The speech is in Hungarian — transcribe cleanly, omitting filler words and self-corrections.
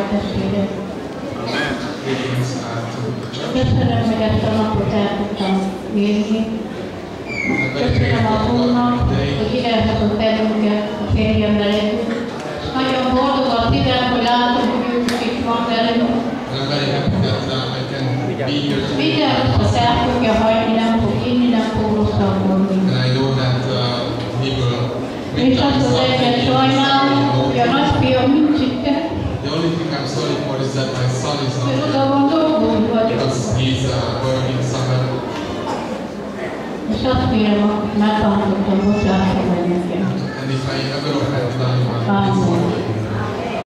testvéret. Köszönöm, hogy ezt a napot el tudtam érni. Köszönöm a Úrnak, hogy idehatott bennünket a férjemmel együtt. Nagyon boldog a szívem, hogy látom, hogy ők is van velünk. Minden azt el fogja hagyni, nem fog inni, nem fog rosszabbolni. És azt az egyet sajnálom, hogy a nagyfiam nincs itt. The only thing I'm sorry for is that my son is not És oda van dolgom vagyok. because he's working somewhere. És azt kérem, hogy megbántottam, bocsánat meg nekem. And if I ever offended anyone, Amen.